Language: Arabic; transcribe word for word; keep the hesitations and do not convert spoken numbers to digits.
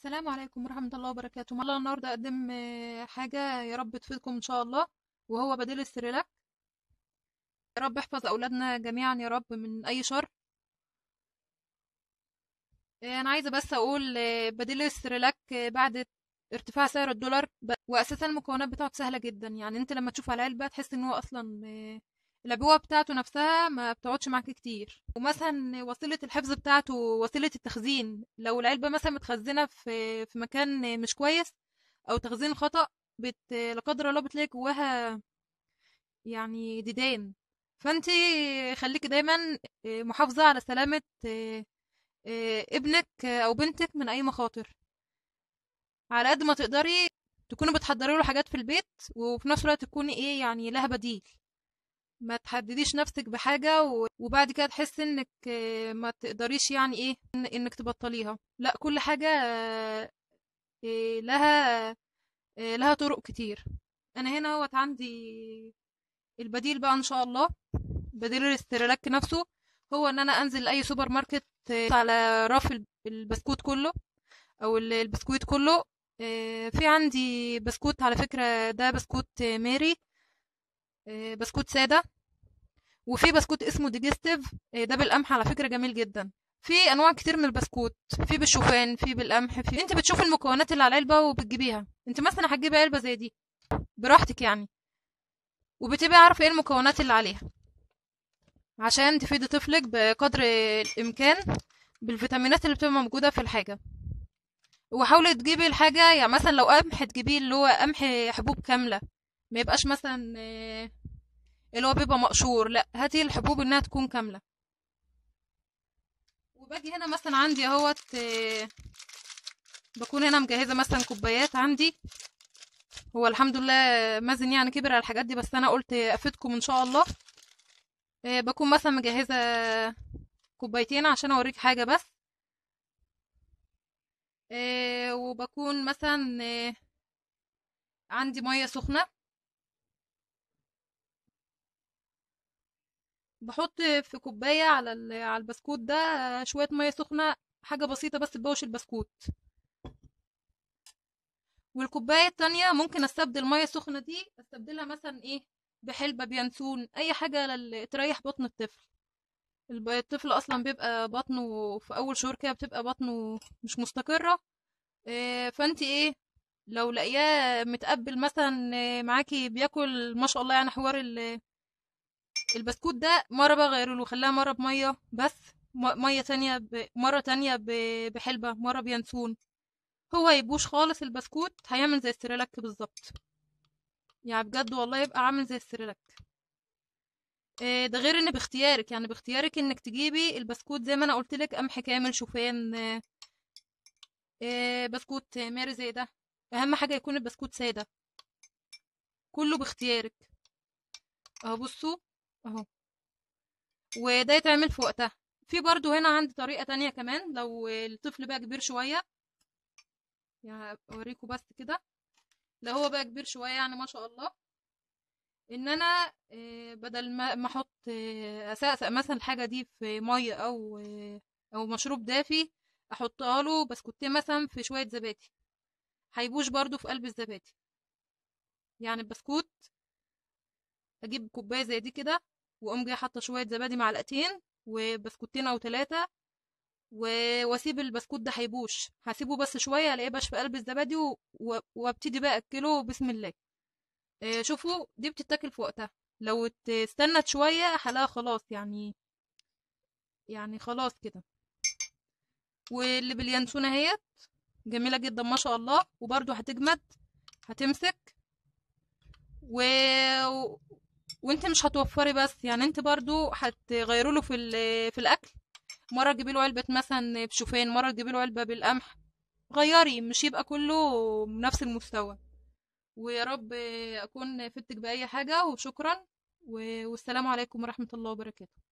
السلام عليكم ورحمة الله وبركاته. والله النهاردة أقدم آه، حاجة يا رب تفيدكم إن شاء الله، وهو بديل السريلاك. يا رب احفظ أولادنا جميعا يا رب من أي شر. آه، أنا عايزة بس أقول آه، بديل السريلاك آه، بعد ارتفاع سعر الدولار ب- وأساسا المكونات بتاعته سهلة جدا. يعني أنت لما تشوف على العلبة تحس إن هو أصلا آه، العبوة بتاعته نفسها ما بتقعدش معاك كتير. ومثلا وسيلة الحفظ بتاعته، وسيلة التخزين، لو العلبة مثلا متخزنة في في مكان مش كويس او تخزين خطأ، بت... لا قدر الله بتلاقي جواها يعني ديدان. فانت خليكي دايما آه، محافظة على سلامة آه، آه، ابنك آه، او بنتك من اي مخاطر. على قد ما تقدري تكوني بتحضري له حاجات في البيت، وفي نفس الوقت تكوني ايه يعني لها بديل. ما تحدديش نفسك بحاجة و- وبعد كده تحسي انك آه، ما تقدريش يعني ايه إن- انك تبطليها. لا، كل حاجة آه، آه، لها آه، لها طرق كتير. انا هنا اهوت عندي البديل بقى ان شاء الله. بديل الاسترلاك نفسه هو ان انا انزل اي سوبر ماركت آه، على رف الب- البسكوت كله او ال- البسكويت كله. آه، في عندي بسكوت على فكرة، ده بسكوت آه، ماري، آه، بسكوت سادة. وفي بسكوت اسمه ديجستيف، آه، ده بالقمح على فكرة جميل جدا. في انواع كتير من البسكوت، في بالشوفان، في بالقمح، في انت بتشوف المكونات اللي على العلبة وبتجيبيها. انت مثلا هتجيبي علبة زي دي براحتك يعني، وبتبقي عارفة ايه المكونات اللي عليها عشان تفيدي طفلك بقدر الإمكان بالفيتامينات اللي بتبقى موجودة في الحاجة. وحاولي تجيبي الحاجة يعني مثلا لو قمح تجيبيه اللي هو قمح حبوب كاملة، ما يبقاش مثلا آه، اللي هو بيبقى مقشور. لا، هاتي الحبوب انها تكون كاملة. وباجي هنا مثلا عندي اهوت آه، بكون هنا مجهزة مثلا كوبايات عندي. هو الحمد لله مازن يعني كبر على الحاجات دي، بس انا قلت افيدكم ان شاء الله. آه، بكون مثلا مجهزة كوبايتين عشان اوريك حاجة بس. آه، وبكون مثلا آه، عندي مية سخنة، بحط في كوباية على ال- على البسكوت ده شوية مية سخنة، حاجة بسيطة بس تبوش البسكوت. والكوباية التانية ممكن استبدل المية السخنة دي، استبدلها مثلا ايه بحلبة، بينسون، اي حاجة لل... تريح بطن الطفل. الب- الطفل اصلا بيبقى بطنه في اول شهور كده بتبقى بطنه مش مستقرة. إيه فانت ايه لو لاقياه متقبل مثلا إيه، معاكي بياكل ما شاء الله، يعني حوار البسكوت ده، مرة بقى غيروا له خلاها مرة بمية بس، م- مية تانية ب... مرة تانية ب... بحلبة، مرة بينسون. هو يبوش خالص البسكوت، هيعمل زي السريلاك بالظبط. يعني بجد والله يبقى عامل زي السريلاك. إيه ده غير ان باختيارك، يعني باختيارك انك تجيبي البسكوت زي ما انا قلت لك، قمح كامل، شوفان، إيه إيه، بسكوت ماري زي ده. اهم حاجة يكون البسكوت سادة. كله باختيارك. اهو بصوا اهو. وده يتعمل في وقتها. في برضو هنا عندي طريقة تانية كمان لو الطفل بقى كبير شوية. يعني اوريكم بس كده. لو هو بقى كبير شويه يعني ما شاء الله، ان انا آه، بدل ما ما احط آه، اسقسق مثلا الحاجه دي في ميه او آه، او مشروب دافي، احطها له بسكوتين مثلا في شويه زبادي، هيبوش برضو في قلب الزبادي. يعني البسكوت اجيب كوبايه زي دي كده، واقوم جايه حاطه شويه زبادي معلقتين وبسكوتين او ثلاثه، واسيب البسكوت ده هيبوش، هسيبه بس شويه الاقيه باش في قلب الزبادي و... و... وابتدي بقى اكله بسم الله. آه، شوفوا دي بتتاكل في وقتها. لو ات- استنت شوية حلاها خلاص يعني، يعني خلاص كده. واللي باليانسون اهيت جميلة جدا ما شاء الله، وبرضو هتجمد، هتمسك و... وانت مش هتوفري بس، يعني انت برضو هتغيروا له في ال... في الاكل. مرة تجيبي له علبة مثلا بشوفان، مرة تجيبي له علبة بالقمح. غيري، مش يبقى كله نفس المستوى. ويا رب اكون فدتك بأي حاجة، وشكرا و... والسلام عليكم ورحمة الله وبركاته.